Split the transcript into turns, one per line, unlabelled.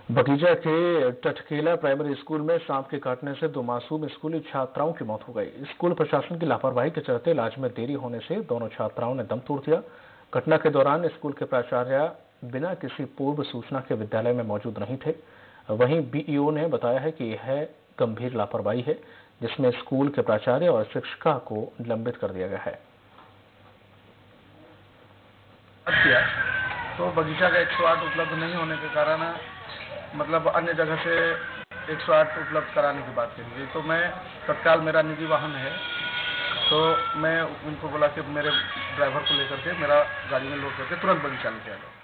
बगीचा के Tatkela primary school में सांप के काटने से दो मासूम स्कूली छात्राओं की मौत हो गई। स्कूल प्रशासन की लापरवाही के चलते इलाज में देरी होने से दोनों छात्राओं ने दम तोड़ दिया। घटना के दौरान स्कूल के प्राचार्य बिना किसी पूर्व सूचना के विद्यालय में मौजूद नहीं थे। वहीं बीईओ ने बताया है कि यह गंभीर लापरवाही है, जिसमें स्कूल के प्राचार्य और शिक्षिका को निलंबित कर दिया गया है।
तो बगीचा का 108 उपलब्ध नहीं होने के कारण मतलब अन्य जगह से 108 उपलब्ध कराने की बात करी गई। तो मैं तत्काल, मेरा निजी वाहन है, तो मैं उनको बोला कि मेरे ड्राइवर को लेकर के मेरा गाड़ी में लोड करके तुरंत बगीचा लेके आ जाओ।